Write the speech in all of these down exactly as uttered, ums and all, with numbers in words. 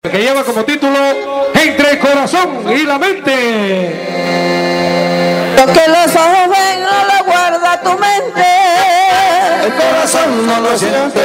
que lleva como título Entre el corazón y la mente. Lo que los ojos ven no lo guarda tu mente, el corazón no lo siente.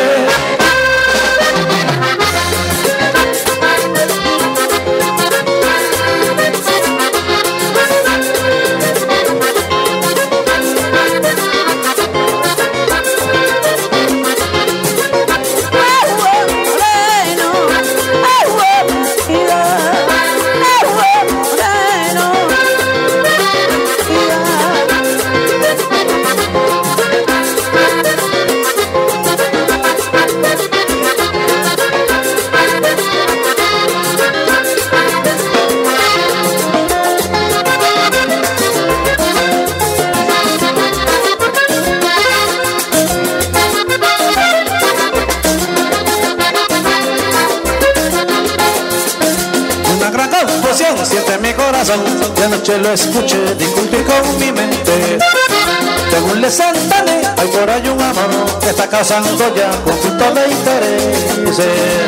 Siente mi corazón, de noche lo escuché discutir con mi mente. Según le sentané, hay por ahí un amor que está causando ya conflictos de intereses.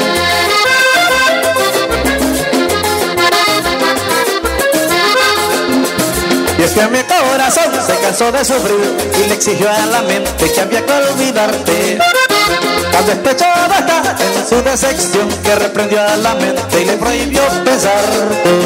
Y es que mi corazón se cansó de sufrir y le exigió a la mente que había que olvidarte. Tan despechada está en su decepción que reprendió a la mente y le prohibió pensarte.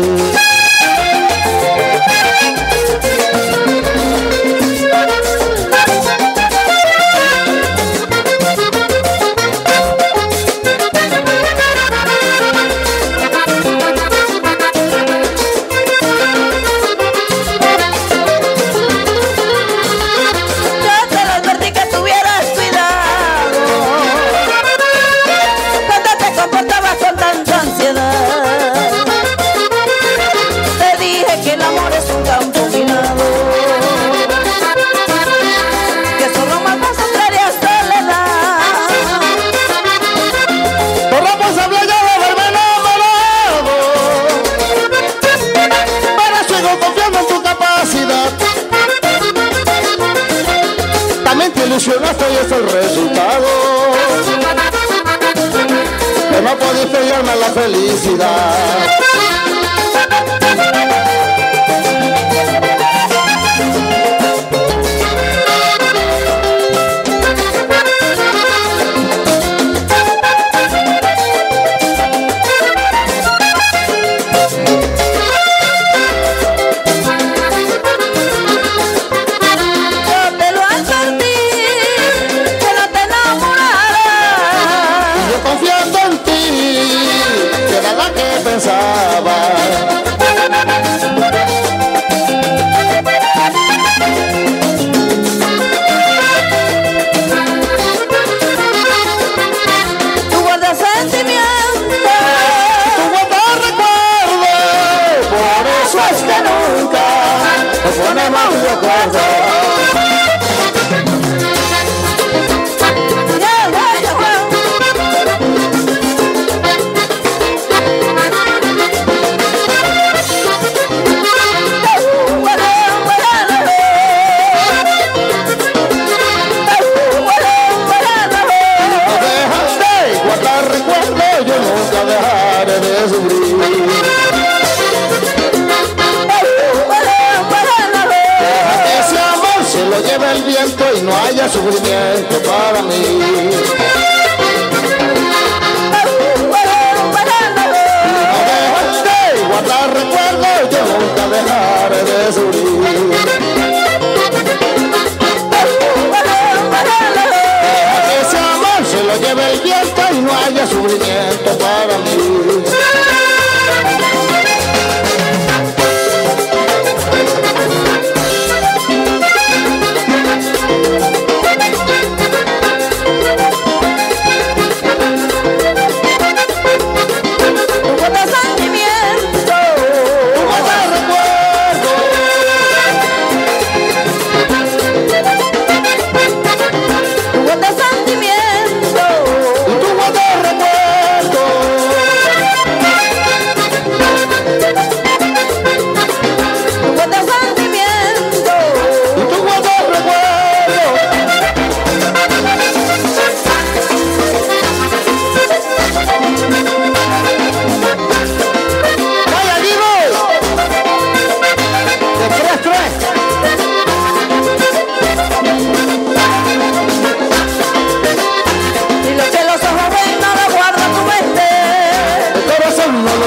Ilusionaste y es el resultado que no pudiste hallarme la felicidad. Y no haya sufrimiento para mí. No dejaste guardar recuerdos, yo nunca dejaré de sufrir. Deja que ese amor se lo lleve el viento y no haya sufrimiento para mí.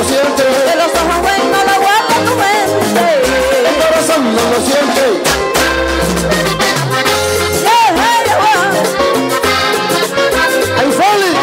lo siente. Que los ojos ven, no lo guarda tu mente. El corazón no lo siente. Yeah, hey, yeah, ¡Ay, Foli!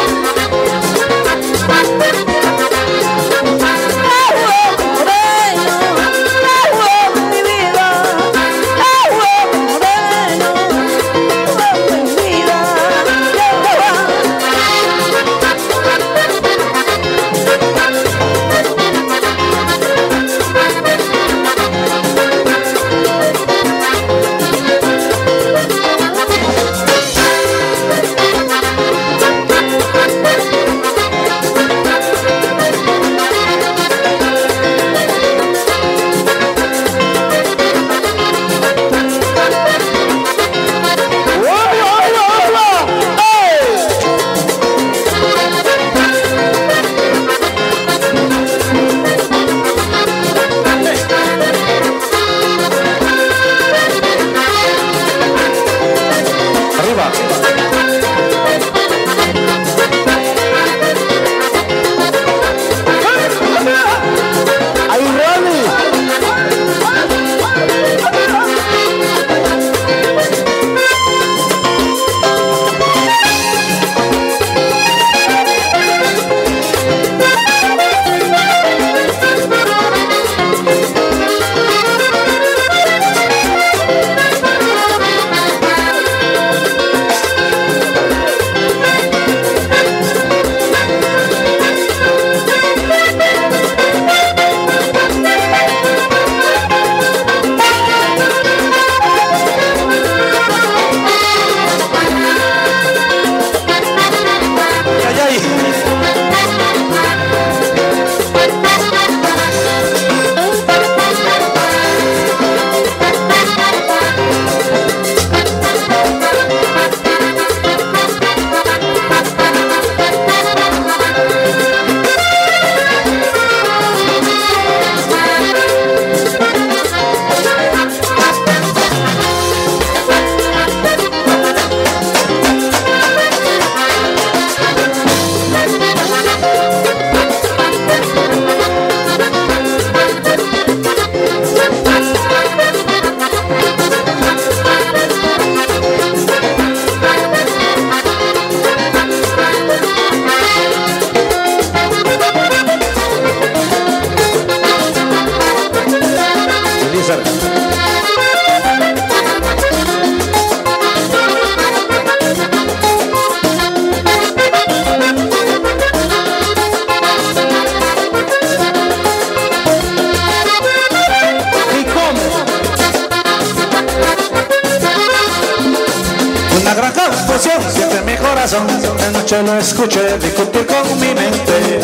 Siente mi corazón, de noche lo escuché discutir con mi mente.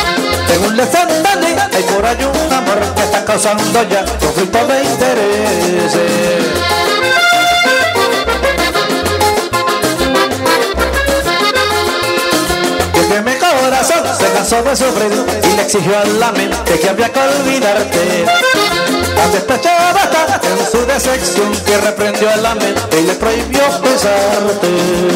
Según les entendí, hay por ahí un amor que está causando ya conflicto de intereses. Porque mi corazón se cansó de sufrir y le exigió a la mente que había que olvidarte. La despechada está en su decepción que reprendió a la mente y le prohibió besarte.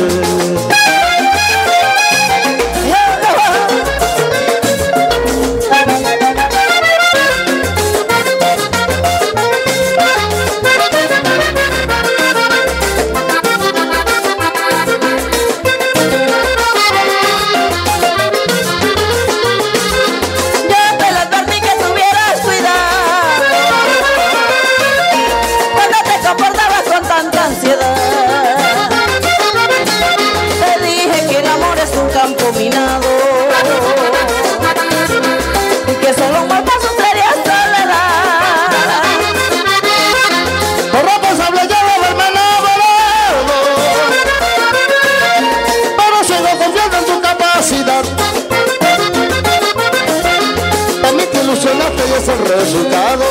El resultado,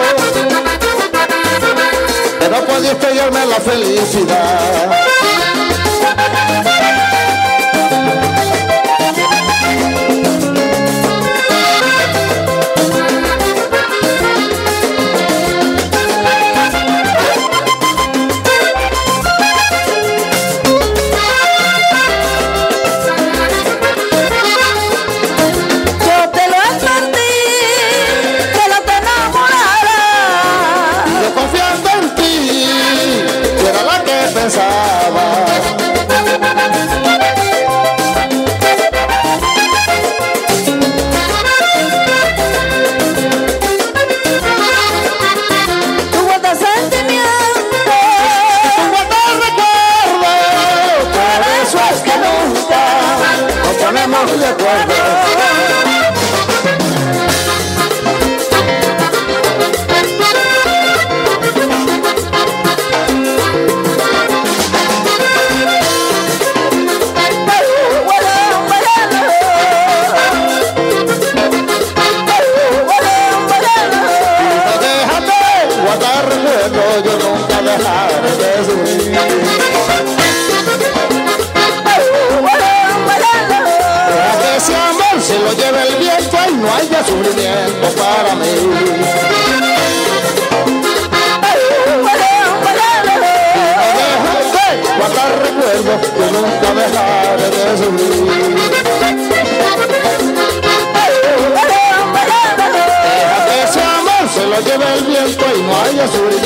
pero podía estrellarme la felicidad. Yo te lo advertí. viento y no haya sufrimiento para mí. Guardar recuerdos que nunca dejaré de sufrir. Deja que ese amor se lo lleve el viento y no haya sufrimiento.